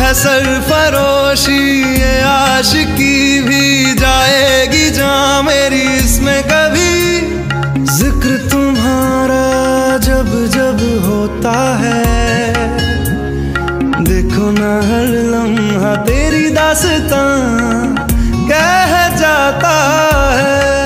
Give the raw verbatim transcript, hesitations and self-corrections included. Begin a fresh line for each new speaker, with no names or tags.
सरफरोशी ये आशिकी भी जाएगी जहाँ मेरी इसमें कभी। जिक्र तुम्हारा जब जब होता है, देखो ना हर लम्हा तेरी दास्तां कह जाता है।